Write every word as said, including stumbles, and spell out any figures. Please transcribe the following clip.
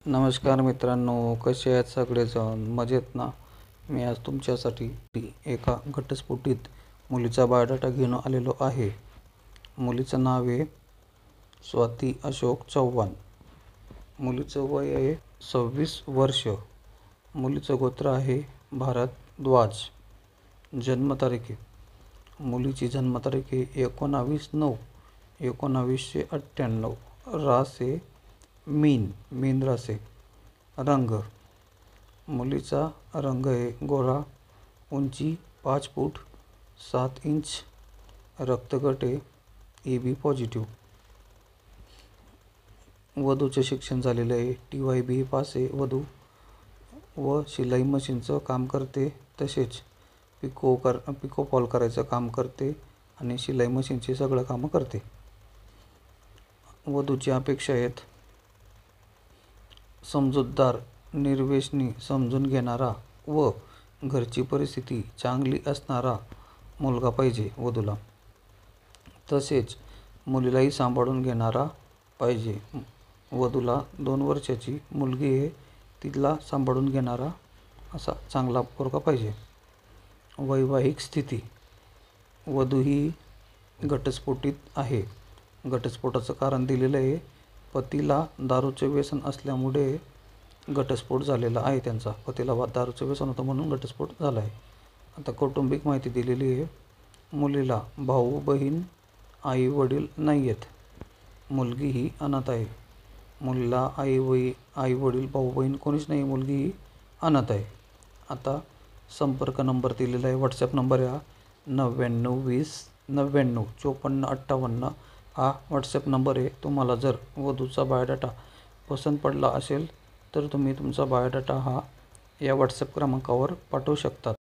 नमस्कार मित्रांनो, कसे आहेत सगळेजण? मजेत ना? मी आज तुमच्यासाठी एका घटस्फोटित मुलीचा बायोडाटा घेऊन आलेलो आहे. मुलीचं नाव आहे स्वाती अशोक चव्हाण. मुलीचं वय आहे सव्वीस वर्ष. मुलीचं गोत्र आहे भारद्वाज. जन्मतारीख आहे मुलीची जन्मतारीख आहे एकोणावीस नऊ एकोणावीसशे अठ्ठ्याण्णव. रास आहे मीन मीन रास आहे. रंग मुलीचा रंग आहे गोरा. उंची पाच फूट सात इंच. रक्तगट आहे ए बी पॉझिटिव्ह. वधूचे शिक्षण झालेले आहे. टी वाय बी पास आहे वधू व शिलाई मशीनचं काम करते. तसेच पिको कर पिको फॉल करायचं काम करते आणि शिलाई मशीनची सगळं कामं करते. वधूची अपेक्षा आहेत समजूतदार, निर्व्यसनी, समजून घेणारा व घरची परिस्थिती चांगली असणारा मुलगा पाहिजे वधूला. तसेच मुलीलाही सांभाळून घेणारा पाहिजे. वधूला दोन वर्षाची मुलगी आहे, तिला सांभाळून घेणारा असा चांगला पोरगा पाहिजे. वैवाहिक स्थिती वधू ही घटस्फोटित आहे. घटस्फोटाचं कारण दिलेलं आहे पतीला दारूचे व्यसन असल्यामुळे घटस्फोट झालेला आहे. त्यांचा पतीला दारूचे व्यसन होतं म्हणून घटस्फोट झाला आहे. आता कौटुंबिक माहिती दिलेली आहे. मुलीला भाऊ बहीण आई वडील नाही आहेत. मुलगी ही अनाथ आहे. मुलीला आई वही आई वडील भाऊ बहीण कोणीच नाही. मुलगी ही अनाथ आहे. आता संपर्क नंबर दिलेला आहे. व्हॉट्सॲप नंबर हा नव्याण्णव वीस नव्याण्णव चोपन्न अठ्ठावन्न हा व्हॉट्सॲप नंबर आहे. तुम्हाला जर वधूचा बायोडाटा पसंत पडला असेल तर तुम्ही तुमचा बायोडाटा हा या व्हॉट्सॲप क्रमांकावर पाठवू शकता.